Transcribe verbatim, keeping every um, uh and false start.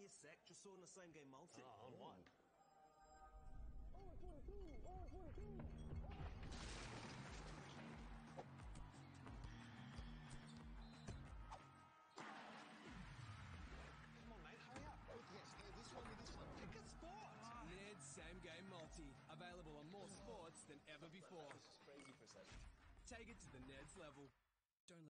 me a sec, just saw in the same game multi. Oh, on what? Come on, mate, hurry up. Oh, yes, no, this one, this one. Pick a sport. Ned's Same Game Multi. Available on more sports than ever before. This is crazy for a second. Take it to the Ned's level. Don't